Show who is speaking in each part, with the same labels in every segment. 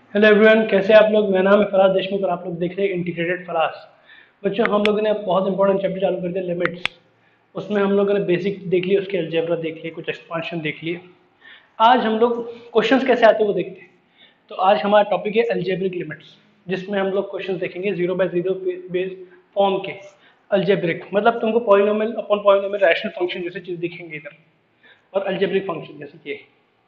Speaker 1: Hello everyone, कैसे हैं आप लोग। मेरा नाम है फराज देशमुख और आप लोग देख रहे हैं इंटीग्रेटेड फराज। बच्चों, हम लोगों ने बहुत इंपॉर्टेंट चैप्टर चालू कर दिया, लिमिट्स। उसमें हम लोगों ने बेसिक देख लिए, उसके अलजेब्रा देख लिए, कुछ एक्सपांशन देख लिए। आज हम लोग क्वेश्चंस कैसे आते हैं वो देखते हैं। तो आज हमारा टॉपिक है अलजेब्रिक लिमिट्स, जिसमें हम लोग क्वेश्चंस देखेंगे zero by zero base form के। अलजेब्रिक मतलब तुमको polynomial upon polynomial rational function जैसे चीज दिखेंगे इधर, और अलजेब्रिक फंक्शन जैसे कि ये।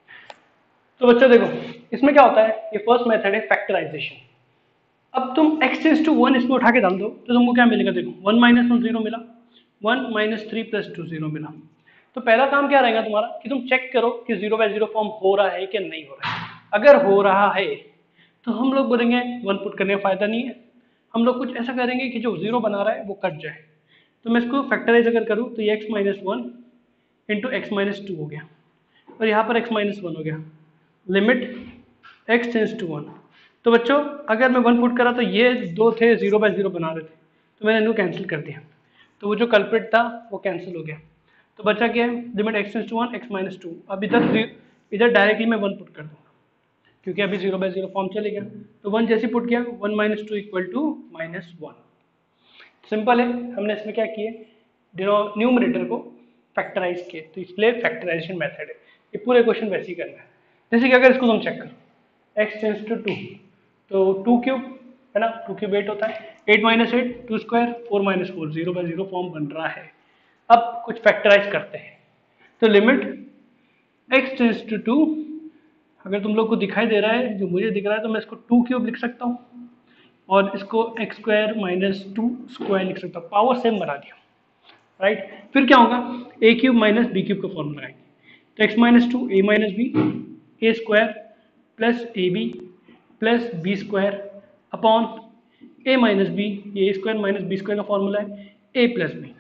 Speaker 1: तो बच्चों देखो, इसमें क्या होता है, ये फर्स्ट मेथड है फैक्टराइजेशन। अब तुम x टेंस टू वन इसमें उठा के डाल दो तो तुमको क्या मिलेगा, देखो वन माइनस वन जीरो मिला, one minus three plus two zero मिला। तो पहला काम क्या रहेगा तुम्हारा कि तुम चेक करो कि जीरो बाय जीरो फॉर्म हो रहा है कि नहीं हो रहा है। अगर हो रहा है तो हम लोग बोलेंगे वन पुट करने का फायदा नहीं है। हम लोग कुछ ऐसा करेंगे कि जो जीरो बना रहा है वो कट जाए। तो मैं इसको फैक्टराइज अगर करूँ तो ये x minus one into x minus two हो गया, और यहाँ पर x माइनस वन हो गया। Limit x tends to one. तो बच्चों, अगर मैं वन पुट करा तो ये दो थे जीरो बाय जीरो बना रहे थे, तो मैंने इनको कैंसिल कर दिया। तो वो जो कल्प्रिट था वो कैंसिल हो गया। तो बचा क्या है, limit x tends to one x minus two. अब इधर डायरेक्टली मैं वन पुट कर दूँ, क्योंकि अभी जीरो बाय जीरो फॉर्म चलेगा। तो वन जैसे पुट किया, one minus two equal to minus one. Simple है। हमने इसमें क्या किए, न्यूमरेटर को फैक्टराइज किए, तो इसलिए फैक्टराइजेशन मेथड है। ये पूरे क्वेश्चन वैसे ही करना है। जैसे कि अगर इसको तुम चेक करो, x टेंस टू टू, तो टू क्यूब है ना, टू क्यूब एट होता है, eight minus eight two square, four minus four, zero by zero form बन रहा है। अब कुछ फैक्टराइज करते हैं। तो limit x tends to two, अगर तुम लोग को दिखाई दे रहा है, जो मुझे दिख रहा है, तो मैं इसको टू क्यूब लिख सकता हूँ, और इसको x square minus two square लिख सकता हूँ। पावर सेम बना दिया, राइट। फिर क्या होगा, a cube minus b cube का फॉर्मूला लगाएंगे। तो x minus two a minus b, a square plus a b plus b square upon a minus b, ये a square minus b square का फॉर्मूला है, a plus B.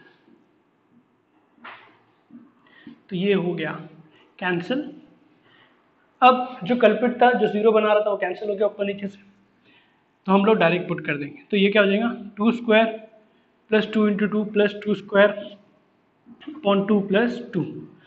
Speaker 1: तो ये हो गया कैंसिल। अब जो कल्पिट था, जो जीरो बना रहा था, वो कैंसिल हो गया ऊपर नीचे से। तो हम लोग डायरेक्ट पुट कर देंगे। तो ये क्या हो जाएगा, two square plus two into two plus two square upon two plus two,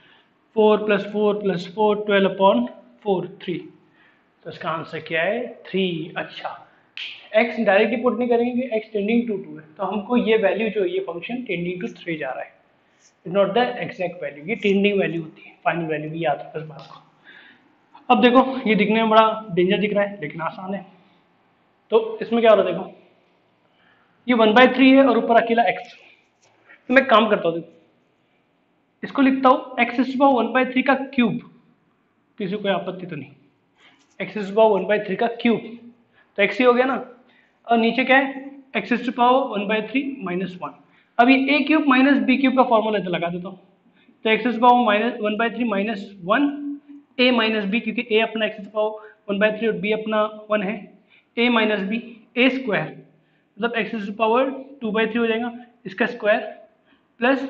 Speaker 1: four plus four, twelve upon four, three. तो इसका आंसर क्या है, थ्री। अच्छा, एक्स डायरेक्टली पुट नहीं करेंगे कि एक्स टेंडिंग टू टू है, तो हमको ये वैल्यू जो ये फंक्शन टेंडिंग टू थ्री जा रहा है, is not the exact value. ये टेंडिंग वैल्यू होती है, फाइनल वैल्यू भी याद रखो इस बात को। अब देखो, ये दिखने में बड़ा डेंजर दिख रहा है लेकिन आसान है। तो इसमें क्या हो रहा है, देखो ये वन बाई थ्री है और ऊपर अकेला एक्स। तो मैं काम करता हूँ, देखो इसको लिखता हूँ एक्स वन बाई थ्री का क्यूब, किसी को कोई आपत्ति तो नहीं। X power one by three का क्यूब, तो एक्स ही हो गया ना। और नीचे क्या है, x power one by three minus one. अब ये a cube minus b cube का फॉर्मूला इधर लगा देता हूँ। तो x power minus one by three minus one, a minus b, क्योंकि ए अपना x power one by three और बी अपना वन है, a minus b, a square मतलब x power two by three हो जाएगा, इसका स्क्वायर प्लस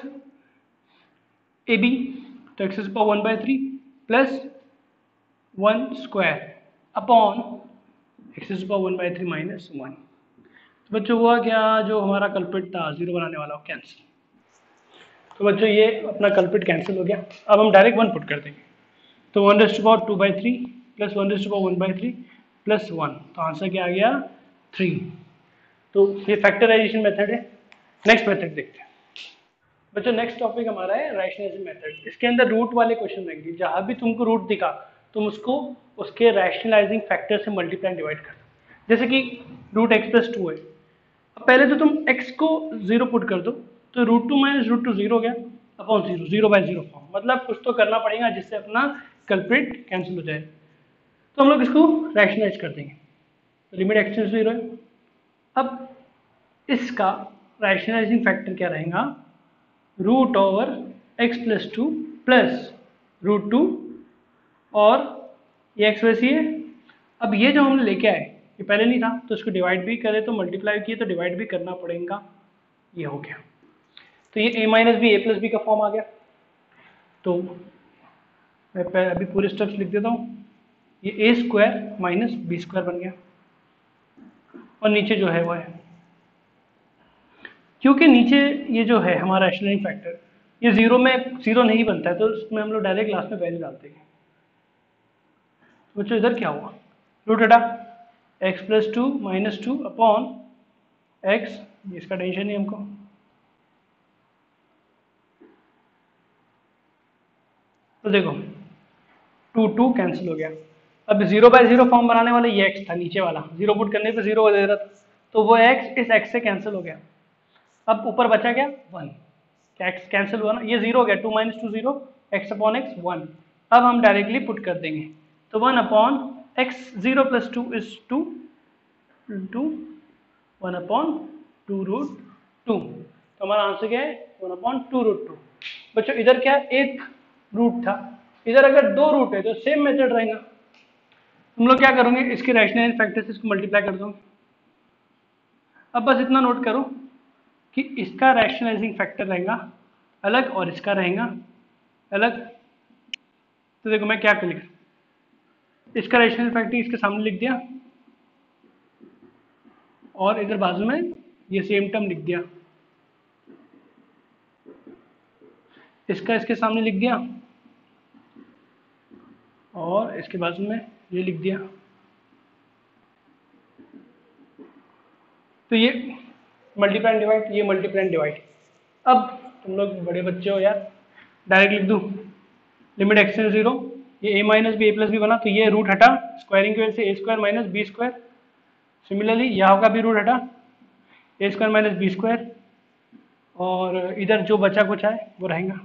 Speaker 1: ए बी, तो x power one by three plus one square upon x power one by three minus one. तो बच्चों हुआ क्या, जो हमारा कल्पिट था जीरो बनाने वाला वो कैंसिल। तो बच्चों ये अपना कल्पिट कैंसिल हो गया। अब हम डायरेक्ट वन पुट कर देंगे। तो one raised power two by three plus one raised power one by three plus one, तो आंसर क्या आ गया, थ्री। तो ये फैक्टराइजेशन मेथड है। नेक्स्ट मेथड देखते हैं। बच्चों नेक्स्ट टॉपिक हमारा है रैशनलाइजेशन मेथड। इसके अंदर रूट वाले क्वेश्चन रहेंगे, जहाँ भी तुमको रूट दिखा तुम उसको उसके रैशनलाइजिंग फैक्टर से मल्टीप्लाई डिवाइड कर दो। जैसे कि रूट एक्स प्लस टू है, अब पहले तो तुम x को जीरो पुट कर दो, तो root two minus root two zero हो गया upon zero, zero by zero form. मतलब कुछ तो करना पड़ेगा जिससे अपना कल्प्रिट कैंसिल हो जाए। तो हम लोग इसको रैशनलाइज कर देंगे। तो limit x tends to zero है। अब इसका रैशनलाइजिंग फैक्टर क्या रहेगा, root over x plus two plus root two, और ये एक्स वैसी है। अब ये जो हमने लेके आए, ये पहले नहीं था, तो इसको डिवाइड भी करे तो मल्टीप्लाई किए तो डिवाइड भी करना पड़ेगा। ये हो गया। तो ये a minus b a plus b का फॉर्म आ गया। तो मैं अभी पूरे स्टेप्स लिख देता हूँ। ये a square minus b square बन गया, और नीचे जो है वो है, क्योंकि नीचे ये जो है हमारा रैशनलाइजिंग फैक्टर, ये जीरो में जीरो नहीं बनता है, तो इसमें हम लोग डायरेक्ट लास्ट में वैल्यू डालते हैं। तो बच्चों इधर क्या हुआ, रूट हटा, x plus two minus two upon x, इसका टेंशन नहीं हमको। तो देखो 2 कैंसिल हो गया। अब 0/0 फॉर्म बनाने वाला ये x था नीचे वाला, 0 पुट करने पे 0 दे रहा था, तो वो x इस x से कैंसिल हो गया। अब ऊपर बचा क्या 1, क्या x कैंसिल हुआ ना, ये 0 हो गया, 2 - 2 0, x अपॉन x 1। अब हम डायरेक्टली पुट कर देंगे, तो 1 upon x 0 + 2 is 2 into 1 upon 2√2। तो हमारा आंसर क्या है 1 अपॉन 2√2। बच्चों इधर क्या एक रूट था, इधर अगर 2 रूट है तो सेम मेथड रहेगा। तुम लोग क्या करोगे, इसके रैशनल फैक्टर से इसको मल्टीप्लाई कर दो। अब बस इतना नोट करो कि इसका रैशनलाइजिंग फैक्टर रहेगा अलग और इसका रहेगा अलग। तो देखो मैं क्या लिख, इसका रैशनल फैक्टर इसके सामने लिख दिया और इधर बाजू में ये सेम टर्म लिख दिया, इसका इसके सामने लिख दिया और इसके बाजू में ये लिख दिया। तो ये मल्टीप्लाई एंड डिवाइड, ये मल्टीप्लाई एंड डिवाइड। अब तुम लोग बड़े बच्चे हो यार, डायरेक्ट लिख दूँ, लिमिट x से 0, ये a minus b a plus b बना, तो ये रूट हटा स्क्वायरिंग की वजह से a² minus b square. Similarly यहाँ का भी रूट हटा a² माइनस बी स्क्वायर, और इधर जो बचा कुछ है वो रहेगा।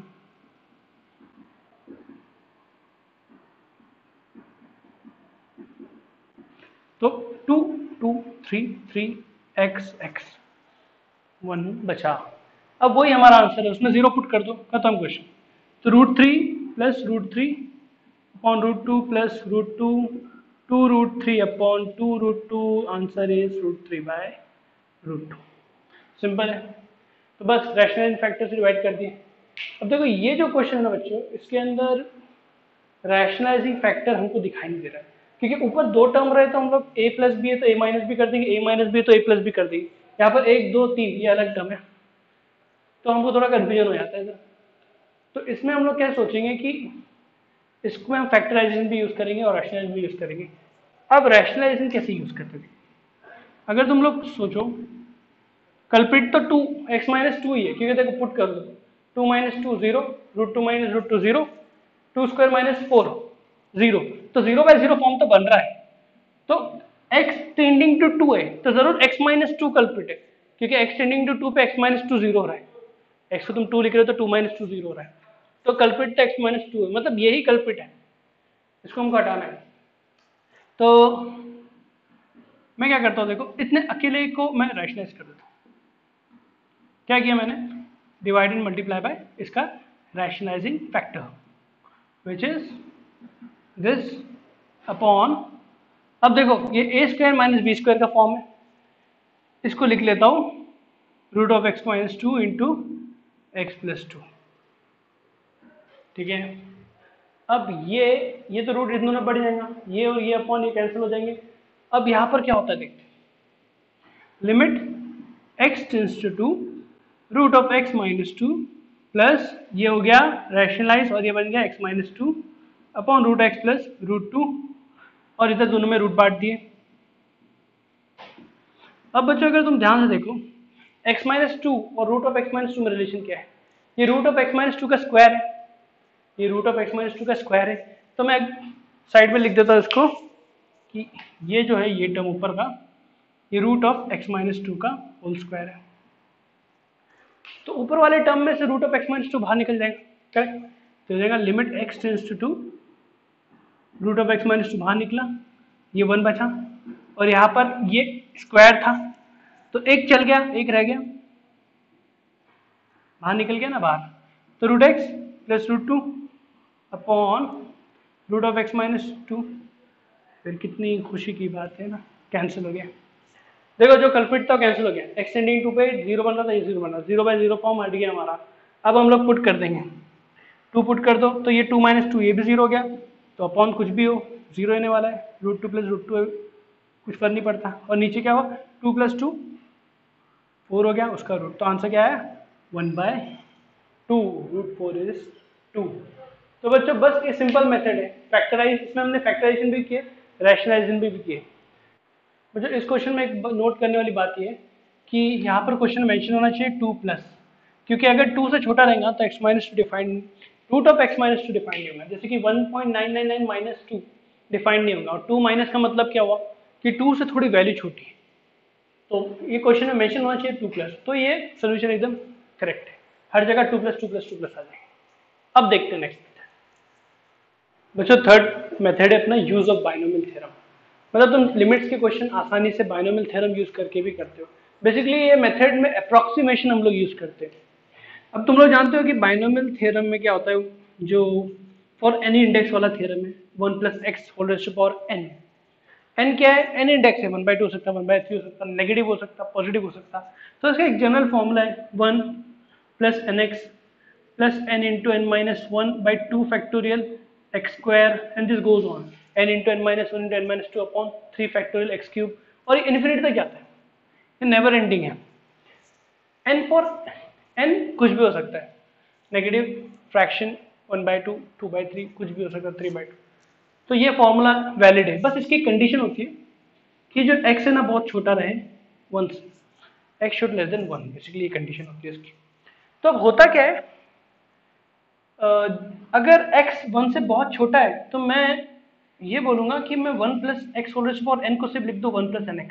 Speaker 1: तो 2 2 3 3 x x 1 बचा। अब वही हमारा आंसर है, उसमें 0 पुट कर दो, खत्म क्वेश्चन। तो √3 + √3 अपॉन √2 + √2 2√3 अपॉन 2√2, आंसर इज √3/√2। सिंपल है। तो बस रैशनल फैक्टर से डिवाइड कर दिए। अब देखो ये जो क्वेश्चन है ना बच्चों, इसके अंदर रैशनलाइजिंग फैक्टर हमको दिखाई नहीं दे रहा है, क्योंकि ऊपर 2 टर्म रहे तो हम लोग a + b है तो a - b कर देंगे, a - b है तो a + b कर देंगे। यहाँ पर 1 2 3 ये अलग टर्म है, तो हमको थोड़ा कन्फ्यूजन हो जाता है इधर। तो इसमें हम लोग क्या सोचेंगे कि इसको हम फैक्टराइजेशन भी यूज करेंगे और रैशनलाइजेशन भी यूज करेंगे। अब रैशनलाइजेशन कैसे यूज करते थे, अगर तुम लोग सोचो, कल्प्रिट तो 2 x - 2 ही है, क्योंकि देखो पुट कर दो 2 - 2 0, √2 - √2 0, 2² - 4 0, तो 0/0 फॉर्म तो बन रहा है। तो x टेंडिंग टू 2 है तो जरूर x - 2 कल्प्रिट है, क्योंकि x टेंडिंग टू 2 पे x - 2 0 हो रहा है, x को तुम 2 लिख रहे हो तो 2 - 2 0 हो रहा है, तो कल्प्रिट तो x - 2 है, मतलब यही कल्प्रिट है, इसको हमको हटाना है। तो मैं क्या करता हूँ, देखो इतने अकेले को मैं रैशनलाइज कर देता हूँ। क्या किया मैंने, डिवाइड एंड मल्टीप्लाई बाय इसका rationalising factor, which is this upon, अब देखो ये a² माइनस बी स्क्वायर का फॉर्म है, इसको लिख लेता हूँ √(x - 2) इंटू x + 2। ठीक है, अब ये तो रूट इतना बढ़ जाएगा, ये और ये अपॉन ये कैंसिल हो जाएंगे। अब यहाँ पर क्या होता है देखते हैं, limit x tends to √(x - 2) plus ये हो गया रैशनलाइज और ये बन गया x - 2 अपॉन √x + √2, और इधर दोनों में रूट बांट दिए। अब बच्चों अगर तुम ध्यान से देखो, x - 2 और √(x - 2) में रिलेशन क्या है, ये √(x - 2) का स्क्वायर है, ये √(x - 2) का स्क्वायर है। तो मैं साइड में लिख देता हूँ इसको कि ये जो है ये टर्म ऊपर का, ये √(x - 2) का होल स्क्वायर है। तो ऊपर वाले टर्म में से √(x - 2) बाहर निकल जाएगा, करेक्ट। तो हो जाएगा limit x tends to √(x - 2) बाहर निकला, ये 1 बचा, और यहाँ पर ये स्क्वायर था तो एक चल गया, एक रह गया, बाहर निकल गया ना बाहर। तो √x + √2 अपॉन √(x - 2), फिर कितनी खुशी की बात है ना, कैंसिल हो गया। देखो जो कल्प्रिट था कैंसिल हो गया, x टेंडिंग टू पे 0 बन रहा था, ये 0 बन रहा, 0/0 फॉर्म हट गया हमारा। अब हम लोग पुट कर देंगे, 2 पुट कर दो तो ये 2 - 2 ये भी 0 हो गया, तो अपॉन कुछ भी हो 0 रहने वाला है, √2 + √2 कुछ फर्क नहीं पड़ता, और नीचे क्या हुआ 2 + 2 4 हो गया उसका रूट, तो आंसर क्या है 1/2, √4 इज 2। तो बच्चों बस ये सिंपल मेथड है फैक्टराइज, इसमें हमने फैक्टराइजेशन भी किए, रैशनलाइजेशन भी किए। मुझे इस क्वेश्चन में एक नोट करने वाली बात ये है कि यहाँ पर क्वेश्चन मेंशन होना चाहिए 2 प्लस, क्योंकि अगर 2 से छोटा रहेगा तो x minus two define, root of x minus two define नहीं होगा, जैसे कि 1.999 माइनस टू डिफाइन नहीं होगा, और 2 माइनस का मतलब क्या हुआ कि 2 से थोड़ी वैल्यू छोटी है, तो ये क्वेश्चन में मेंशन होना चाहिए 2 प्लस, तो ये सोल्यूशन एकदम करेक्ट है, हर जगह 2 प्लस 2 प्लस 2 प्लस आ जाएगा। अब देखते हैं नेक्स्ट बच्चों, थर्ड मेथड है अपना यूज ऑफ बाइनोमियल थ्योरम। मतलब तुम लिमिट्स के क्वेश्चन आसानी से बाइनोमियल थ्योरम यूज करके भी करते हो। बेसिकली ये मेथड में अप्रोक्सीमेशन हम लोग यूज करते हैं। अब तुम लोग जानते हो कि बाइनोमियल थ्योरम में क्या होता है, जो फॉर एनी इंडेक्स वाला थ्योरम है 1 plus x whole raise to power n. N क्या है, एन इंडेक्स है, 1/2 हो सकता है, 1/3 हो सकता है, नेगेटिव हो सकता है, पॉजिटिव हो सकता है। तो इसका एक जनरल फॉर्मूला है 1 plus n x plus n into n minus 1/2 factorial x square and this goes on n into n minus 1 into n minus 2 upon 3 factorial x cube, और ये इन्फिनिटी तक जाता है, ये नेवर एंडिंग है। N for n कुछ भी हो सकता है, नेगेटिव फ्रैक्शन 1/2 2/3 कुछ भी हो सकता है, 3/2। तो ये फॉर्मूला वैलिड है, बस इसकी कंडीशन होती है कि जो x है ना बहुत छोटा रहे 1 से, x should less than 1, basically ये कंडीशन होती है इसकी। तो अब होता क्या है, अगर x 1 से बहुत छोटा है तो मैं ये बोलूंगा कि मैं 1 plus x whole raise to power n को सिर्फ लिख दो 1 प्लस एन एक्स,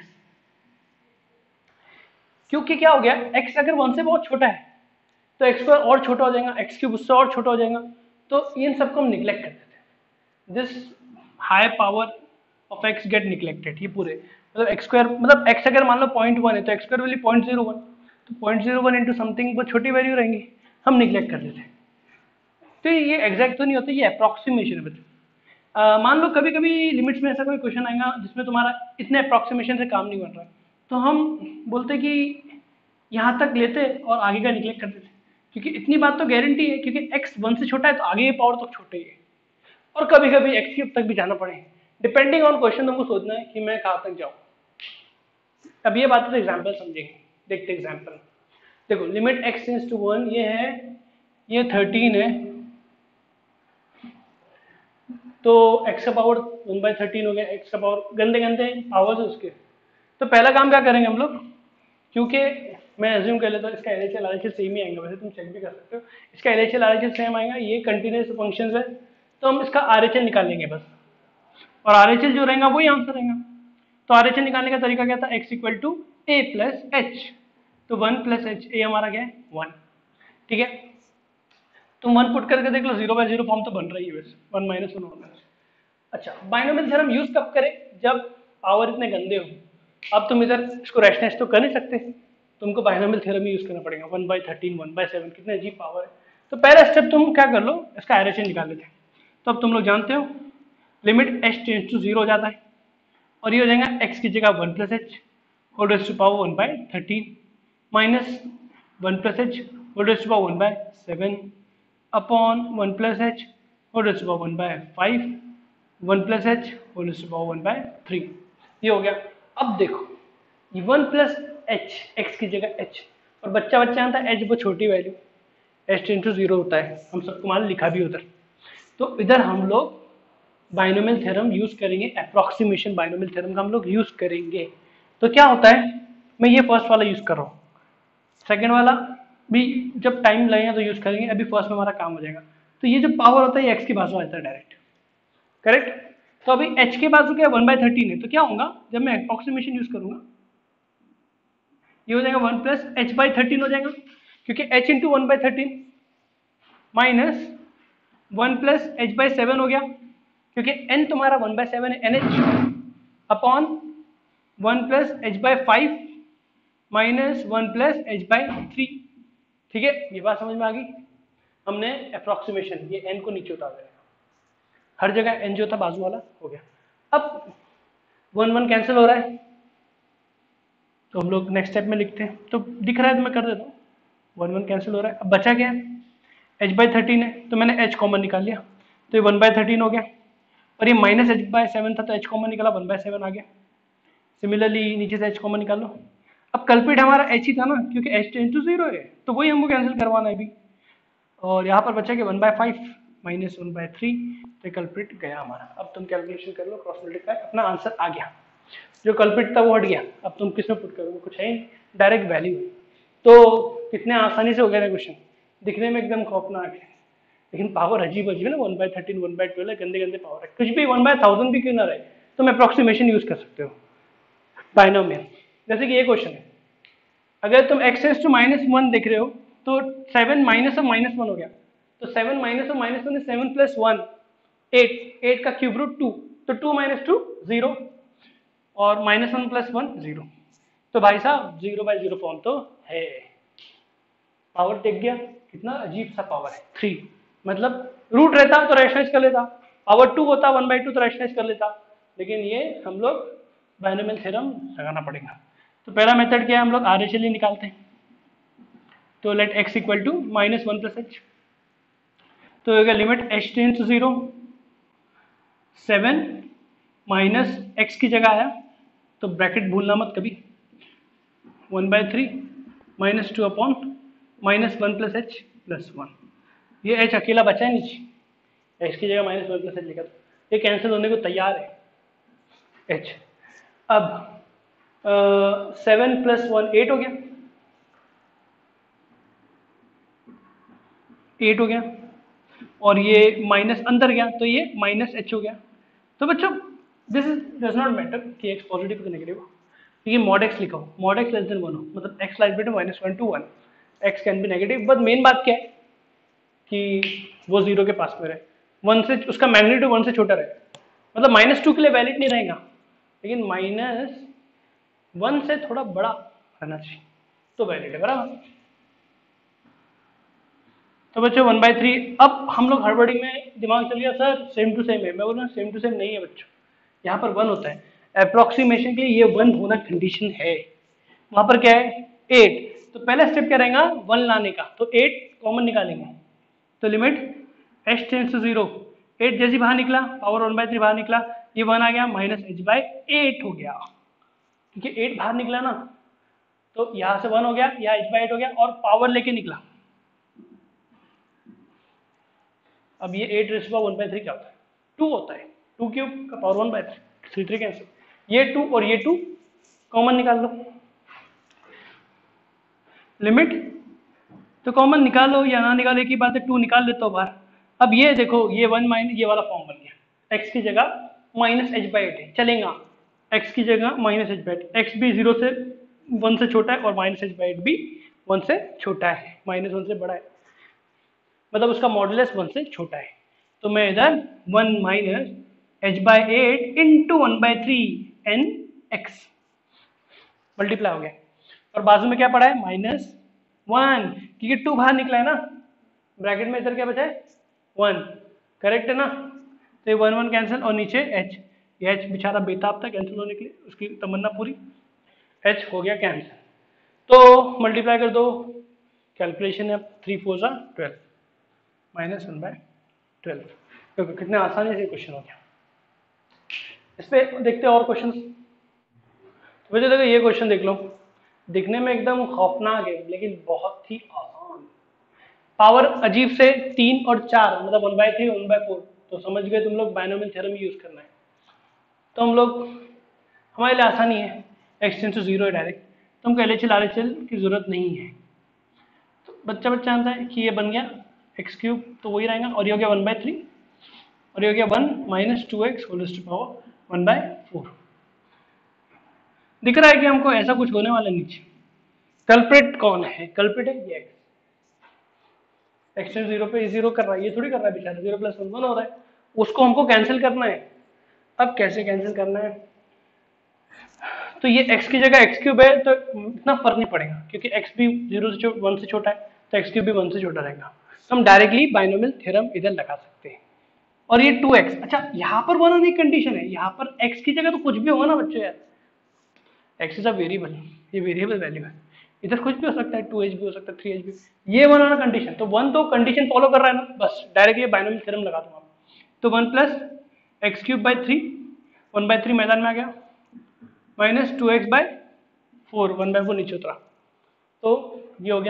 Speaker 1: क्योंकि क्या हो गया, x अगर 1 से बहुत छोटा है तो एक्स स्क्वायर और छोटा हो जाएगा, एक्स क्यूब उससे और छोटा हो जाएगा, तो इन सबको हम निगलेक्ट कर देते हैं। This high power of x get neglected, ये पूरे मतलब एक्स स्क्वायर, मतलब एक्स अगर मान लो 0.1 है तो एक्स स्क्वायर वैल्यू 0.01, तो 0.01 इंटू समथिंग बहुत छोटी वैल्यू रहेंगी, हम निगलेक्ट कर देते हैं। तो ये एग्जैक्ट तो नहीं होता, ये अप्रॉक्सीमेशन है बच्चों। मान लो कभी कभी लिमिट्स में ऐसा कोई क्वेश्चन आएगा जिसमें तुम्हारा इतने अप्रॉक्सीमेशन से काम नहीं बन रहा है, तो हम बोलते कि यहाँ तक लेते और आगे का निगलेक्ट कर देते, क्योंकि इतनी बात तो गारंटी है, क्योंकि x 1 से छोटा है तो आगे ये पावर तक छोटे ही है, और कभी कभी x क्यूब तक भी जाना पड़े, डिपेंडिंग ऑन क्वेश्चन तुमको सोचना है कि मैं कहाँ तक जाऊँ। अब ये बात तो एग्जाम्पल समझेंगे, देखते एग्जाम्पल। देखो लिमिट x टेंड्स टू 1, ये है, ये 13 है, तो x का पावर 1/13 हो गया, x का पावर गंदे गंदे पावर्स है उसके। तो पहला काम क्या करेंगे हम लोग, क्योंकि मैं एज्यूम कर लेता हूँ इसका LHL RHS सेम ही आएंगे, वैसे तुम चेक भी कर सकते हो, इसका LHL RHS सेम आएगा, ये कंटिन्यूस फंक्शंस है, तो हम इसका RHL निकाल लेंगे बस, और RHL जो रहेगा वही आंसर रहेगा। तो RHL निकालने का तरीका क्या था, x equal to a plus h, तो 1 प्लस एच, ए हमारा क्या है 1, ठीक है। तुम 1 पुट करके देख लो, 0/0 फॉर्म तो बन रही है वैसे, 1 माइनस 1 1। अच्छा, बाइनोमियल थ्योरम यूज कब करें, जब पावर इतने गंदे हो। अब तुम इधर इसको रैशनलाइज तो कर नहीं सकते, तुमको बाइनोमियल थ्योरम ही यूज करना पड़ेगा, 1/13 1/7 कितने अजीब पावर है। तो पहला स्टेप तुम क्या कर लो, इसका RHS निकाल लेते हैं। तो अब तुम लोग जानते हो लिमिट h टेंड्स टू 0 हो जाता है, और ये हो जाएगा x की जगह 1 plus h whole raise to power 1/13 minus 1 plus h whole raise to power 1/7 upon 1 plus h whole raise to power 1/5 1 plus h whole raise to power 1/3, ये हो गया। अब देखो ये 1 प्लस एच, एक्स की जगह एच, और बच्चा जानता है एच बहुत छोटी वैल्यू, एच टेंड्स टू 0 होता है, हम सबको मान लिखा भी उधर। तो इधर हम लोग बाइनोमियल थ्योरम यूज करेंगे, अप्रॉक्सीमेशन बाइनोमियल थ्योरम का हम लोग यूज करेंगे। तो क्या होता है, मैं ये फर्स्ट वाला यूज कर रहा हूँ, सेकेंड वाला भी जब टाइम लगेगा तो यूज करेंगे, अभी फर्स्ट में हमारा काम हो जाएगा। तो ये जो पावर होता है ये एक्स की बाजू आता है डायरेक्ट, करेक्ट। तो अभी h के बाजू क्या 1/13 है, तो क्या होगा जब मैं अप्रॉक्सीमेशन यूज करूंगा, ये हो जाएगा 1 प्लस h/13 हो जाएगा, क्योंकि h into 1/13 minus 1 plus h/7 हो गया, क्योंकि n तुम्हारा 1/7 है, nh upon 1 plus h/5 minus 1 plus h/3, ठीक है। ये बात समझ में आ गई, हमने अप्रॉक्सीमेशन ये n को नीचे उतार दिया, हर जगह n जो था बाजू वाला हो गया। अब 1 1 कैंसिल हो रहा है, तो हम लोग नेक्स्ट स्टेप में लिखते हैं, तो दिख रहा है तो मैं कर देता हूँ, 1 1 कैंसिल हो रहा है। अब बचा क्या है, h/13 है, तो मैंने h कॉमन निकाल लिया, तो ये 1/13 हो गया, और ये माइनस h/7 था तो h कॉमन निकाला 1/7 आ गया। सिमिलरली नीचे से h कॉमन निकाल लो। अब कल्पिट हमारा h ही था ना, क्योंकि h टेंड्स टू 0 है, तो वही हमको कैंसिल करवाना है अभी, और यहाँ पर बचा कि 1/5 माइनस 1/3, तो कल्पिट गया हमारा। अब तुम कैलकुलेशन कर लो, क्रॉस मल्टीप्लाई, अपना आंसर आ गया। जो कल्पिट था वो हट गया, अब तुम किस में पुट करोगे, कुछ है ही डायरेक्ट वैल्यू। तो कितने आसानी से हो गया ना क्वेश्चन, दिखने में एकदम खौफनाक है लेकिन पावर अजीब अजीब है ना, 1/13 1/12 गंदे गंदे पावर है, कुछ भी 1/1000 भी क्यों ना रहे, तुम अप्रोक्सीमेशन यूज कर सकते हो बाइनोमियल। जैसे कि ये क्वेश्चन है, अगर तुम x टू -1 देख रहे हो तो 7 माइनस ऑफ -1 हो गया, तो 7 माइनस ऑफ -1 इज 7 + 1 8, 8 का क्यूब रूट 2, तो 2 - 2 0 और -1 + 1 0, तो भाई साहब 0/0 फॉर्म तो है। पावर टेक गया, कितना अजीब सा पावर है 3, मतलब रूट रहता तो रैशनलाइज कर लेता, पावर 2 होता 1/2 तो रैशनलाइज कर लेता, लेकिन ये हम लोग बाइनोमियल थ्योरम लगाना पड़ेगा। तो पहला मेथड क्या है, हम लोग RHLE निकालते हैं, तो let x equal to -1 + h, तो होगा limit h tends to 0, 7 minus x की जगह आया तो ब्रैकेट भूलना मत कभी, 1/3 -2 अपॉन -1 + h + 1, ये h अकेला बचा है नीचे, x की जगह -1 + h लिखा, ये कैंसिल होने को तैयार है h। अब 7 + 1 8 हो गया, 8 हो गया, और ये माइनस अंदर गया तो ये -h हो गया। तो बच्चों this is does not matter कि x पॉजिटिव कि नेगेटिव हो, ये मॉड x लिखा हो, मॉड x <1 हो, मतलब x लाइज बेटे -1 to 1, x can be negative, but main बात क्या है कि वो 0 के पास में रहे, 1 से उसका मैग्नीट्यूड 1 से छोटा रहे, मतलब -2 के लिए वैलिड नहीं रहेगा, लेकिन -1 से थोड़ा बड़ा रहना चाहिए तो वैलिड है, बराबर। तो बच्चों 1/3, अब हम लोग हड़बड़ी में दिमाग चल गया सर सेम टू सेम है, मैं बोल रहा हूँ सेम टू सेम नहीं है बच्चों, यहाँ पर 1 होता है, अप्रोक्सीमेशन के लिए ये 1 होना कंडीशन है, वहां पर क्या है 8, तो पहला स्टेप क्या रहेगा 1 लाने का, तो 8 कॉमन निकालेंगे, तो लिमिट h टेंड्स टू 0, 8 जैसे बाहर निकला पावर 1/3 बाहर निकला, ये 1 आ गया -h/8 हो गया, क्योंकि 8 बाहर निकला ना, तो यहाँ से 1 हो गया, यहाँ h/8 हो गया, और पावर लेके निकला। अब ये 8⁻1/3 क्या होता है 2 होता है, 2 क्यूब का पावर 1/3, 3 कैंसिल, ये 2 और ये 2 कॉमन निकाल लो, लिमिट तो कॉमन निकालो या ना निकाले की बात है, 2 निकाल लेता हूँ बाहर। अब ये देखो ये 1 माइनस ये वाला फॉर्म बन गया, x की जगह -h/8 है, चलेगा, x की जगह -h/8, x भी 0 से 1 से छोटा है और -h/8 भी 1 से छोटा है, -1 से बड़ा है, मतलब उसका मॉडुलस 1 से छोटा है, तो मैं इधर 1 -h/8 into 1/3 n x multiply हो गया, और बाजू में क्या पड़ा है -1, क्योंकि 2 बाहर निकला है ना, ब्रैकेट में इधर क्या बचा है 1, करेक्ट है ना, तो ये 1 1 कैंसिल, और नीचे h, ये h बेचारा बेताब था कैंसिल होने के लिए, उसकी तमन्ना पूरी, h हो गया कैंसिल, तो मल्टीप्लाई कर दो, कैलकुलेशन है 3 4 12 -1/12, तो कितने आसानी से क्वेश्चन हो गया। इस पे देखते हैं और क्वेश्चन, वैसे देखो ये क्वेश्चन देख लो, दिखने में एकदम खौफनाक है लेकिन बहुत ही आसान, पावर अजीब से 3 और 4 मतलब 1/3 1/4, तो समझ गए तुम लोग बाइनोमियल थ्योरम यूज करना है, तो हम लोग हमारे लिए आसानी है, x टेंड्स टू 0 है डायरेक्ट, तो हमको LHL RHL की जरूरत नहीं है, तो बच्चा जानता है कि ये बन गया x³ तो वही रहेगा, और ये हो गया 1/3, और ये हो गया 1 - 2x होल टू पावर 1/4, दिख रहा है कि हमको ऐसा कुछ होने वाला नीचे। कल्प्रिट कौन है, कल्प्रिट है ये x 0 पे 0 कर रहा है, ये थोड़ी कर रहा है बेचारा, 0 + 1 1 हो रहा है, उसको हमको कैंसिल करना है। अब कैसे कैंसिल करना है, तो ये x की जगह x³ है तो इतना फर्क नहीं पड़ेगा, क्योंकि x भी 0 से 1 से छोटा है, तो x³ भी 1 से छोटा रहेगा, तो हम डायरेक्टली बाइनोमियल थ्योरम इधर लगा सकते हैं। और ये 2x, अच्छा यहाँ पर 1 होने की कंडीशन है, यहाँ पर x की जगह तो कुछ भी होगा ना बच्चों यार, x इज अ वेरिएबल, ये वेरिएबल वैल्यू है, इधर कुछ भी हो सकता है, 2h भी हो सकता है, 3h भी, ये 1 होना कंडीशन, तो 1 तो कंडीशन फॉलो कर रहा है ना, बस डायरेक्ट ये बाइनोमियल थ्योरम लगा दूंगा, तो 1 + x³/3, 1/3 मैदान में आ गया, -2x/4, 1/4 नीचे उतरा, तो ये हो गया,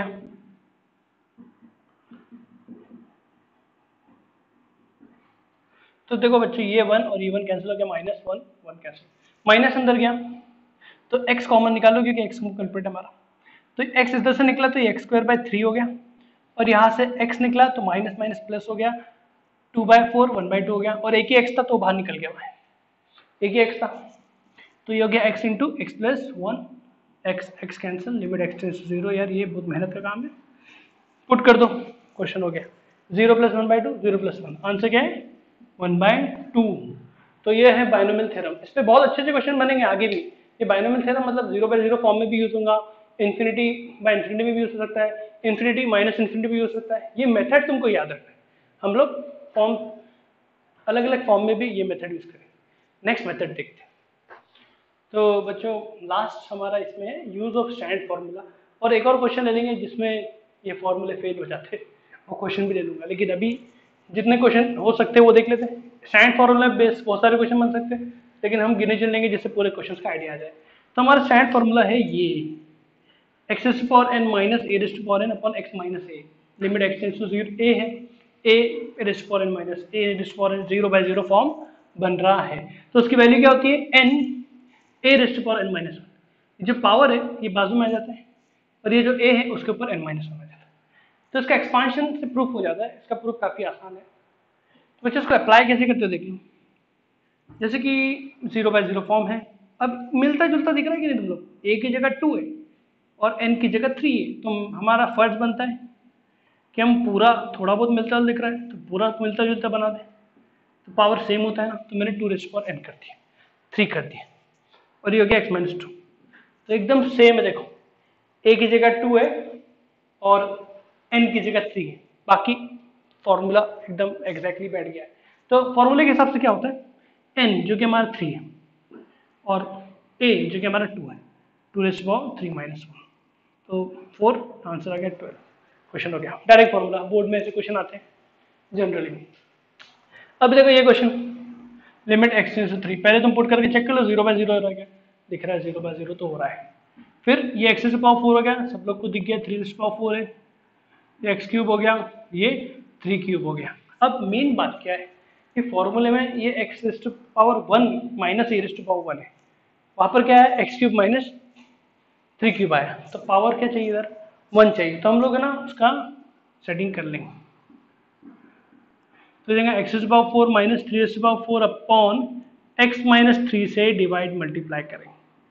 Speaker 1: तो देखो बच्चों ये 1 और ये 1 कैंसिल हो गया, -1 1 कैंसिल, माइनस अंदर गया तो x कॉमन निकालो क्योंकि x कल्प्रिट है हमारा, तो x इधर से निकला तो ये x स्क्वायर बाय 3 हो गया, और यहाँ से x निकला तो माइनस माइनस प्लस हो गया, 2/4 1/2 हो गया, और एक ही x था तो बाहर निकल गया भाई, एक ही x था, तो ये हो गया x into x plus 1, x cancel, limit x tends to 0। यार ये बहुत मेहनत का काम है, पुट कर दो, क्वेश्चन हो गया 0 + 1/2 0 + 1, आंसर क्या है 1/2। तो ये है बाइनोमियल थ्योरम। इस पे बहुत अच्छे क्वेश्चन बनेंगे आगे भी। ये बाइनोमियल थ्योरम मतलब 0/0 फॉर्म में भी यूज होगा, इन्फिनिटी बाय इन्फिनिटी में भी यूज हो सकता है, इन्फिनिटी माइनस इन्फिनिटी भी यूज हो सकता है। ये मेथड तुमको याद रखना है, हम लोग फॉर्म अलग अलग फॉर्म में भी ये मेथड यूज करें। नेक्स्ट मेथड देखते हैं। तो बच्चों लास्ट हमारा इसमें है यूज ऑफ स्टैंडर्ड फार्मूला, और एक और क्वेश्चन ले लेंगे जिसमें ये फॉर्मूले फेल हो जाते हैं, वो क्वेश्चन भी ले लूंगा, लेकिन अभी जितने क्वेश्चन हो सकते हैं वो देख लेते हैं। स्टैंडर्ड फार्मूला बेस बहुत सारे क्वेश्चन बन सकते हैं, लेकिन हम गिने चुन लेंगे जिससे पूरे क्वेश्चन का आइडिया आ जाए। तो हमारा स्टैंडर्ड फार्मूला है ये x⁻n - a⁻n/x-a, limit x tends to 0 a है, a⁻n - a⁻n 0/0 फॉर्म बन रहा है। तो उसकी वैल्यू क्या होती है n a⁻n-1, जो पावर है ये बाजू में आ जाता है, और ये जो a है उसके ऊपर n-1 आ जाता है। तो इसका एक्सपांशन से प्रूफ हो जाता है, इसका प्रूफ काफ़ी आसान है। तो बच्चे इसको अप्लाई कैसे करते हो देख लो। जैसे कि 0/0 फॉर्म है, अब मिलता जुलता दिख रहा है कि नहीं तुम लोग, a की जगह 2 है और n की जगह 3 है, तो हमारा फर्ज बनता है कि हम पूरा थोड़ा बहुत मिलता जुलता दिख रहा है तो पूरा मिलता जुलता बना दें, तो पावर सेम होता है ना, तो मैंने 2n कर दिया, 3 कर दिया, और ये हो गया x-2। तो एकदम सेम है, देखो a की जगह 2 है और n की जगह 3 है, बाकी फॉर्मूला एकदम एग्जैक्टली बैठ गया है। तो फॉर्मूले के हिसाब से क्या होता है, n जो कि हमारा 3 है और a जो कि हमारा 2 है, 2⁻³ - 1, तो 4, आंसर आ गया 12। क्वेश्चन हो गया, डायरेक्ट फॉर्मूला, बोर्ड में ऐसे क्वेश्चन आते हैं जनरली। अब देखो ये question, limit x tends to 3, पहले तुम पुट करके चेक कर लो 0/0 हो रहा है, दिख रहा है 0/0 तो हो रहा है। फिर ये x⁴ हो गया, सब लोग को दिख गया 3⁴ है, ये x³ हो गया, ये 3³ हो गया। अब मेन बात क्या है कि फॉर्मूले में ये x⁴ - a⁴ है, वहाँ पर क्या है x³ - 3³ आया, तो पावर क्या चाहिए इधर 1 चाहिए, तो हम लोग है ना उसका सेटिंग कर लेंगे। तो देंगे x⁴ - 3⁴ अपॉन x-3 से डिवाइड मल्टीप्लाई करेंगे।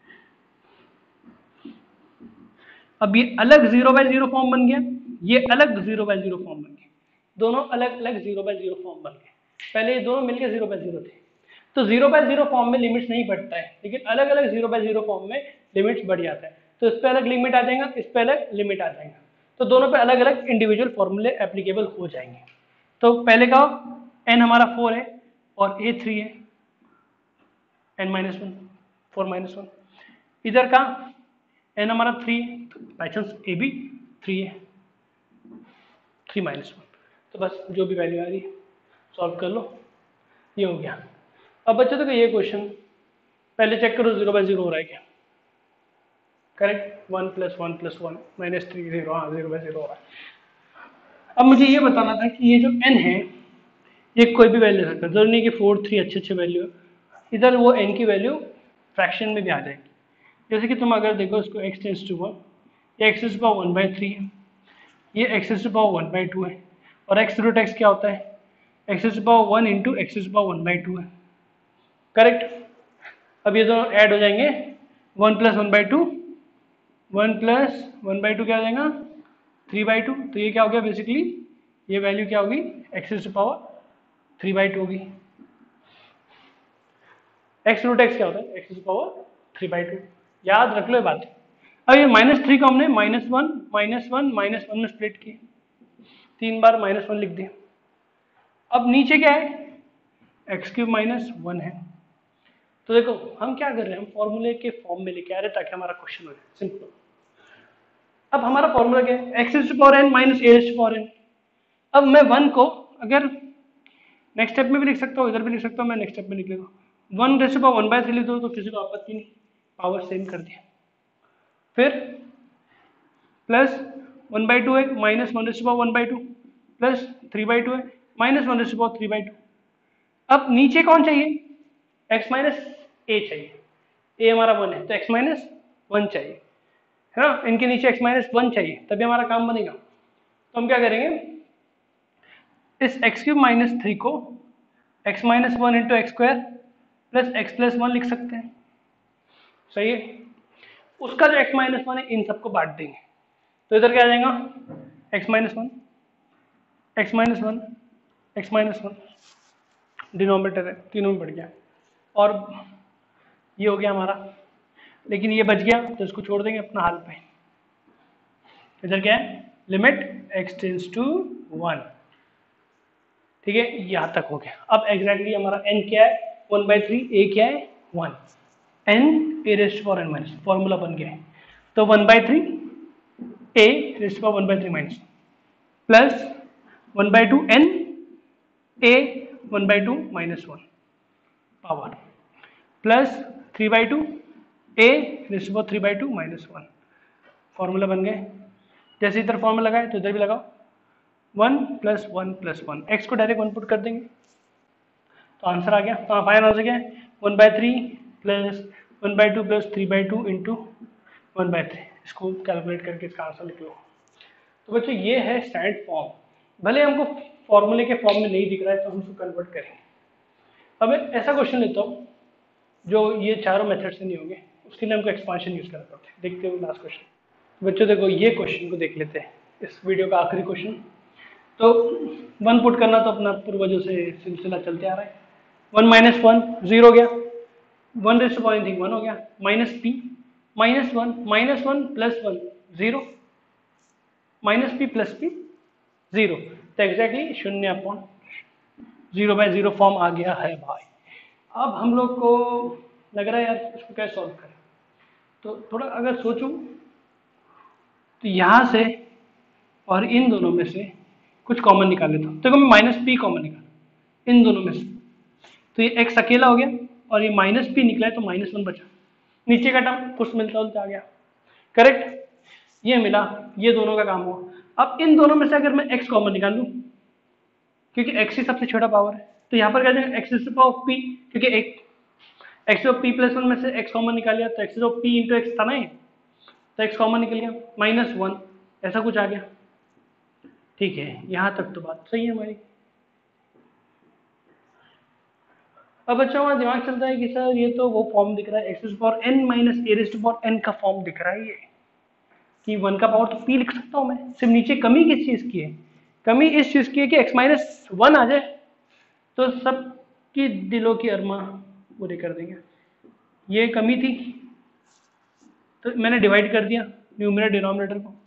Speaker 1: अब ये अलग 0/0 फॉर्म बन गया, ये अलग 0/0 फॉर्म बन गया, दोनों अलग अलग 0/0 फॉर्म बन गए। पहले ये दोनों मिलकर 0/0 थे, तो 0/0 फॉर्म में लिमिट्स नहीं बढ़ता है, लेकिन अलग अलग 0/0 फॉर्म में लिमिट्स बढ़ जाता है। तो इस पे अलग लिमिट आ जाएगा, इस पे अलग लिमिट आ जाएगा, तो दोनों पे अलग अलग इंडिविजुअल फॉर्मूले एप्लीकेबल हो जाएंगे। तो पहले का n हमारा 4 है और a 3 है, n-1 4 - 1, इधर का n हमारा 3 है, तो बाई चांस a भी 3 है, 3 - 1, तो बस जो भी वैल्यू आ रही है सॉल्व कर लो, ये हो गया। अब बच्चों देखो ये क्वेश्चन पहले चेक करो 0/0 हो रहा है क्या, करेक्ट, 1 + 1 + 1 -3 0, हाँ 0/0 हो रहा है। अब मुझे ये बताना था कि ये जो n है ये कोई भी वैल्यू ले सकता है, जरूरी नहीं कि 4 3 अच्छे वैल्यू है, इधर वो n की वैल्यू फ्रैक्शन में भी आ जाएगी। जैसे कि तुम अगर देखो इसको x टेंड्स टू 1, ये x⁴ 1/3 है, ये x⁴ 1/2 है, और x रूट x क्या होता है x⁴ 1 इंटू x⁴ 1/2 है, करेक्ट। अब ये दोनों ऐड हो जाएंगे 1 + 1/2, 1 + 1/2 क्या हो जाएगा 3/2, तो ये क्या हो गया बेसिकली, ये वैल्यू क्या होगी x⁴ 3/2 होगी। x रूट x क्या होता है x⁴ 3/2, याद रख लो ये बात। अब ये -3 को हमने -1 -1 -1 में स्प्लिट किए, 3 बार -1 लिख दिया। अब नीचे क्या है x³ - 1 है, तो देखो हम क्या कर रहे हैं, हम फॉर्मूले के फॉर्म में लेके आ रहे हैं ताकि हमारा क्वेश्चन हो जाए सिंपल। अब हमारा फॉर्मूला क्या है x⁴n - a⁴n। अब मैं 1 को अगर नेक्स्ट स्टेप में भी लिख सकता हूँ, इधर भी लिख सकता हूँ, मैं नेक्स्ट स्टेप में लिख लेता हूँ 1⁻³ लिख दो तो किसी को आपत्ति नहीं, पावर सेम कर दिया। फिर प्लस 1/2 है -1⁻² प्लस 3/2 है -1⁻³ 3/2। अब नीचे कौन चाहिए x - a चाहिए, ए हमारा 1 है तो x माइनस 1 चाहिए, है ना, इनके नीचे x माइनस 1 चाहिए तभी हमारा काम बनेगा। तो हम क्या करेंगे, इस x क्यूब माइनस 3 को x minus 1 into x square plus x plus 1 लिख सकते हैं, सही है। उसका जो x माइनस 1 है इन सबको बांट देंगे, तो इधर क्या आ जाएगा, x minus 1 x minus 1 x minus 1, denominator है तीनों में बढ़ गया, और ये हो गया हमारा, लेकिन ये बच गया तो इसको छोड़ देंगे अपना हाल पे। इधर क्या है, लिमिट x टेंड्स टू 1, ठीक है, यहाँ तक हो गया। अब एग्जैक्टली हमारा n क्या है, 1/3, a क्या है 1, n a raised power n minus, formula बन गया है। तो 1/3 a raised power 1/3 minus plus 1/2 n a 1/2 minus 1 power plus 3/2 a raised power 3/2 minus 1, formula बन गए। जैसे इधर फॉर्मूला लगाए तो इधर भी लगाओ, 1 + 1 + 1, x को डायरेक्ट 1 पुट कर देंगे तो आंसर आ गया। तो फाइनल आंसर क्या है, 1/3 + 1/2 + 3/2 × 1/3, इसको कैलकुलेट करके इसका आंसर लिख लो। तो बच्चों ये है स्टैंडर्ड फॉर्म, भले हमको फॉर्मूले के फॉर्म में नहीं दिख रहा है तो हम उसको कन्वर्ट करेंगे। अब मैं ऐसा क्वेश्चन लेता हूँ जो ये चारों मेथड से नहीं होंगे, उसके लिए हमको एक्सपांशन यूज करना पड़ता है। देखते हो लास्ट क्वेश्चन। बच्चों देखो ये क्वेश्चन को देख लेते हैं, इस वीडियो का आखिरी क्वेश्चन। तो 1 पुट करना तो अपना पूर्वजों से सिलसिला चलते आ रहा है। 1 - 1 0 हो गया, 1 रेज़ टू पावर 1 हो गया, -p -1 -1 + 1 0 -p + p 0, तो एग्जैक्टली 0/0 फॉर्म आ गया है भाई। अब हम लोग को लग रहा है यार इसको कैसे सॉल्व करें, तो थोड़ा अगर सोचूं तो यहाँ से और इन दोनों में से कुछ कॉमन निकाल लेता हूँ। तो मैं -p कॉमन निकाल इन दोनों में से, तो ये x अकेला हो गया और ये -p निकला है तो -1 बचा, नीचे का टर्म कुछ मिलता जुलता आ गया, करेक्ट, ये मिला, ये दोनों का काम हुआ। अब इन दोनों में से अगर मैं x कॉमन निकाल लूँ, क्योंकि x ही सबसे छोटा पावर है, तो यहाँ पर क्या जाएगा x⁻p, क्योंकि x⁻p+1 में से x कॉमन निकाल लिया तो x⁻p × x था ना, तो x कॉमन निकल गया, -1 ऐसा कुछ आ गया, ठीक है, यहाँ तक तो बात सही है हमारी। अब बच्चों हमारा दिमाग चलता है कि सर ये तो वो फॉर्म दिख रहा है, x⁻n - a⁻n का फॉर्म दिख रहा है, ये कि 1 का पावर तो p लिख सकता हूँ मैं, सिर्फ नीचे कमी किस चीज़ की है, कमी इस चीज़ की है कि x-1 आ जाए तो सबकी दिलों की अरमा पूरे कर देंगे। ये कमी थी तो मैंने डिवाइड कर दिया न्यूमरेटर डिनोमिनेटर को,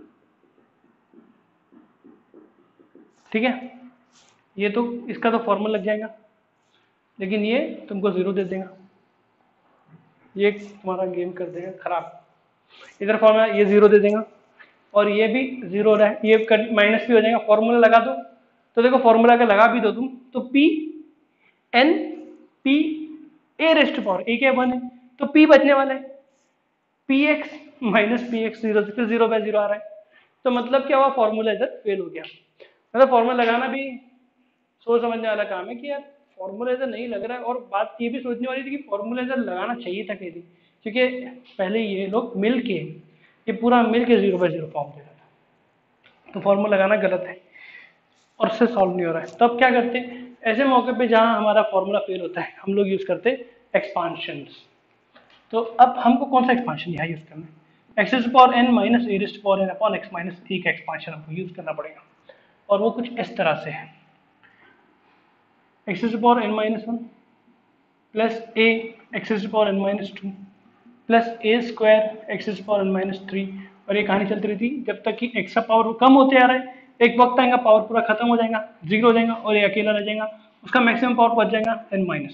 Speaker 1: ठीक है, ये तो इसका तो फॉर्मूला लग जाएगा, लेकिन ये तुमको 0 दे देगा, ये तुम्हारा गेम कर देगा खराब। इधर फॉर्मूला ये 0 दे देगा और ये भी 0 रहा है, ये -p हो जाएगा, फॉर्मूला लगा दो तो देखो फॉर्मूला अगर लगा भी दो तुम तो p n p a⁻, क्या 1 है तो p बचने वाला है, px - px 0 से 0/0 आ रहा है, तो मतलब क्या हुआ, फॉर्मूला इधर फेल हो गया। मतलब फॉर्मूला लगाना भी सोच समझने वाला काम है कि यार फॉर्मूला इधर नहीं लग रहा है, और बात ये भी सोचने वाली थी कि फॉर्मूला इधर लगाना चाहिए था कैसे, क्योंकि पहले ये लोग मिल के ये पूरा मिल के 0/0 फॉर्म दे रहा था, तो फॉर्मूला लगाना गलत है और उससे सॉल्व नहीं हो रहा है। तो अब क्या करते हैं, ऐसे मौके पे जहाँ हमारा फॉर्मूला फेल होता है हम लोग यूज करते हैं एक्सपांशंस। तो अब हमको कौन सा एक्सपांशन यहाँ यूज करना है, x⁻n - a⁻n x - 1 का एक्सपांशन हमको यूज करना पड़ेगा, और वो कुछ इस तरह से है, x⁻n - 1 plus a x⁻n - 2 plus a² x⁻n - 3, और ये कहानी चलती रही थी जब तक कि x का पावर कम होते आ रहा है, एक वक्त आएगा पावर पूरा खत्म हो जाएगा, 0 हो जाएगा और ये अकेला रह जाएगा, उसका मैक्सिमम पावर बच जाएगा n-1।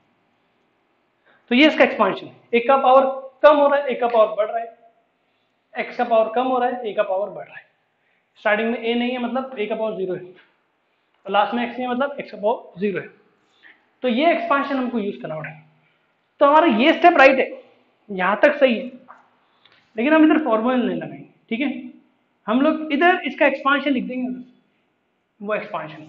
Speaker 1: तो ये इसका एक्सपांशन है, एक का पावर कम हो रहा है एक का पावर बढ़ रहा है, x का पावर कम हो रहा है a का पावर बढ़ रहा है, स्टार्टिंग में a नहीं है मतलब a का पावर 0 है, और लास्ट में x नहीं है मतलब x का पावर 0 है, तो ये एक्सपांशन हमको यूज करना पड़ेगा। तो हमारा ये स्टेप राइट है, यहां तक सही है, लेकिन हम इधर फॉर्मूला नहीं लगाएंगे, ठीक है, हम लोग इधर इसका एक्सपांशन लिख देंगे, वो एक्सपांशन।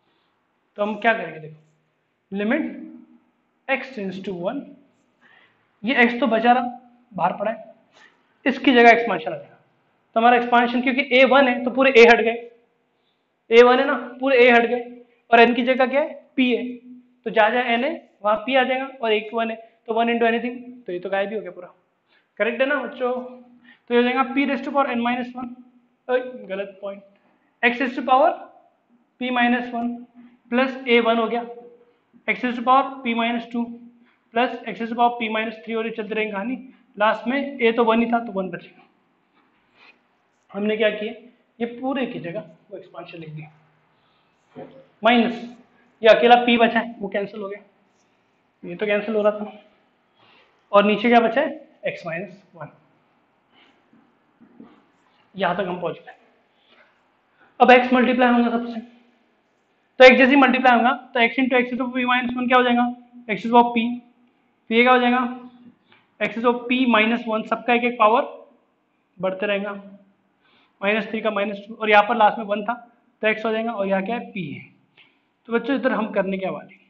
Speaker 1: तो हम क्या करेंगे, देखो लिमिट x टेंड्स टू 1 ये x तो बचा रहा, बाहर पड़ा है, इसकी जगह एक्सपांशन आ जाएगा। तो हमारा एक्सपांशन क्योंकि a1 है तो पूरे a हट गए, a1 है ना, पूरे a हट गए, और n की जगह क्या है, p है, तो जहाँ जहाँ n है वहाँ p आ जाएगा, और एक 1 है तो 1 इंटू एनीथिंग, तो ये तो गायब ही हो गया पूरा। करेक्ट है ना बच्चों? तो ये हो जाएगा p raise to power n minus one, गलत point, x raise to power p minus one plus a1 हो गया, x raise to power p minus two plus x raise to power p minus three, और ये चलती रहेगी कहानी, last में a तो 1 ही था तो 1 बचेगा। हमने क्या किया, ये पूरे की जगह वो एक्सपांशन लिख दिया, माइनस ये अकेला p बचा है वो कैंसिल हो गया, ये तो कैंसिल हो रहा था, और नीचे क्या बचा है, x माइनस वन। यहां तक हम पहुंच गए। अब x मल्टीप्लाई होगा सबसे, तो x जैसे मल्टीप्लाई होगा तो x into x p minus one क्या हो जाएगा, एक्स ऑफ पी, तो ये क्या हो जाएगा, x of p minus one, सबका एक एक पावर बढ़ते रहेगा, माइनस थ्री का माइनस टू, और यहाँ पर लास्ट में वन था तो x हो जाएगा, और यहाँ क्या है, p है। तो बच्चों इधर हम करने क्या वाले,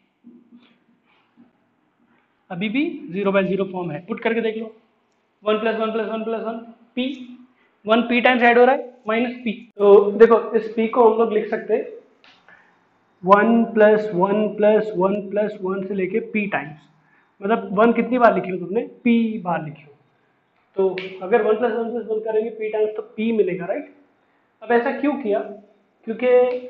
Speaker 1: अभी भी 0/0 फॉर्म है, पुट करके देख लो, 1 plus one plus one plus one p, 1 p times add हो रहा है माइनस p, तो देखो इस p को हम लोग लिख सकते हैं 1 plus one plus one plus one से लेके p टाइम्स, मतलब 1 कितनी बार लिखी हो तुमने, p बार लिखी हो, तो अगर 1 प्लस वन करेंगे p टाइम्स तो p मिलेगा, राइट। अब ऐसा क्यों किया, क्योंकि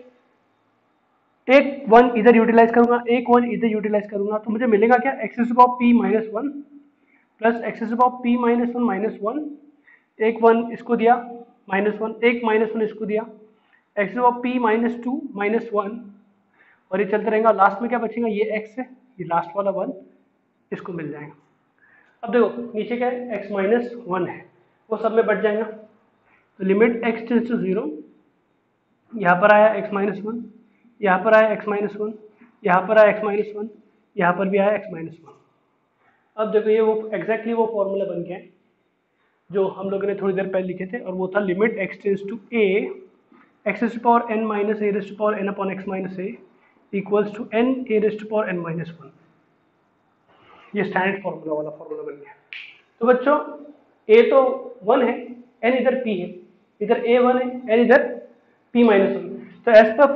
Speaker 1: एक 1 इधर यूटिलाइज करूंगा, एक 1 इधर यूटिलाइज करूंगा, तो मुझे मिलेगा क्या, x to power p minus one plus x to power p minus one, एक 1 इसको दिया माइनस वन, एक माइनस वन इसको दिया, x to power p minus two minus one, और ये चलते रहेगा, लास्ट में क्या बचेगा, ये x है, ये लास्ट वाला 1 इसको मिल जाएगा। अब देखो नीचे क्या है, x माइनस वन है, वो सब में बढ़ जाएगा, तो limit x tends to zero, यहाँ पर आया x माइनस वन, यहाँ पर आया x माइनस वन, यहाँ पर आया x माइनस वन, यहाँ पर भी आया x माइनस वन। अब देखो ये वो एग्जैक्टली वो फॉर्मूला बन गया है जो हम लोगों ने थोड़ी देर पहले लिखे थे, और वो था limit x tends to a x to power n minus a raise to power n upon x minus a equals to n a raise to power n minus one. ये स्टैंडर्ड फॉर्मूला वाला formula बन गया। तो बच्चों a तो 1 है, n इधर p है, इधर a 1 है, n इधर p माइनस वन, तो एज पर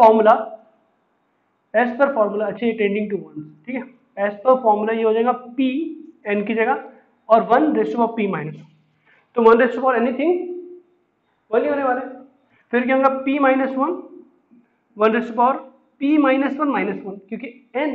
Speaker 1: फॉर्मूला अच्छा ये टेंडिंग टू 1, ठीक है, एज पर फॉर्मूला ये हो जाएगा p n की जगह और 1 raise to power p minus one, तो 1 रेज़ टू पावर एनीथिंग 1 ही होने वाला है, फिर क्या होगा p minus one, 1 raise to power p minus one, क्योंकि n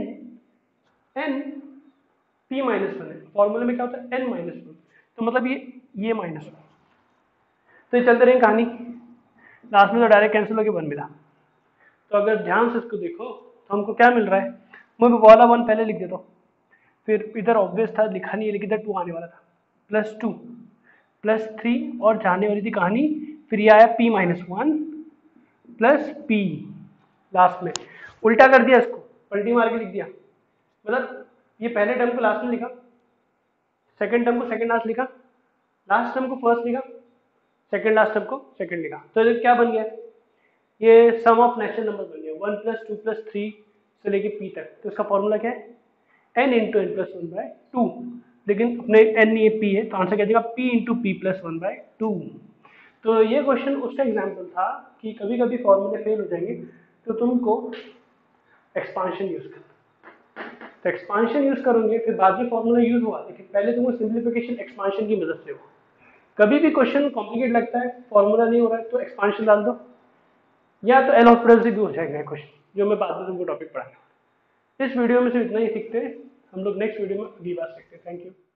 Speaker 1: p माइनस वन है, फॉर्मूले में क्या होता है n माइनस वन, तो मतलब ये माइनस वन, तो ये चलते रहेंगे कहानी, लास्ट में तो डायरेक्ट कैंसिल होकर 1 मिला। तो अगर ध्यान से इसको देखो तो हमको क्या मिल रहा है, मैं वाला 1 पहले लिख देता हूँ, फिर इधर ऑब्वियस था लिखा नहीं है लेकिन इधर 2 आने वाला था, प्लस 2 प्लस 3 और जाने वाली थी कहानी, फिर ये आया p minus one plus p, last में उल्टा कर दिया, इसको पलटी मार के लिख दिया, मतलब ये पहले टर्म को लास्ट में लिखा, सेकंड टर्म को सेकंड लास्ट लिखा, लास्ट टर्म को फर्स्ट लिखा, सेकंड लास्ट टर्म को सेकंड लिखा, तो ये क्या बन गया, ये सम ऑफ नेचुरल नंबर बन गया, 1 प्लस 2 प्लस 3 से लेके p तक, तो इसका फॉर्मूला क्या है, n into n plus one by two, लेकिन अपने n ये p है तो आंसर क्या देगा, p into p plus one by two. तो ये क्वेश्चन उसका एग्जाम्पल था कि कभी कभी फॉर्मूले फेल हो जाएंगे तो तुमको एक्सपांशन यूज करना, तो एक्सपांशन यूज करोगे फिर बाद में फॉर्मूला यूज हुआ, लेकिन पहले तुमको सिंप्लीफिकेशन एक्सपांशन की मदद से हो। कभी भी क्वेश्चन कॉम्प्लिकेट लगता है, फॉर्मूला नहीं हो रहा है तो एक्सपांशन डाल दो, या तो एल हॉस्पिटल से भी हो जाएगा क्वेश्चन, जो मैं बाद में तुमको टॉपिक पढ़ाऊंगा। इस वीडियो में सिर्फ इतना ही सीखते हैं, हम लोग नेक्स्ट वीडियो में अगली बार सीखते हैं। Thank you.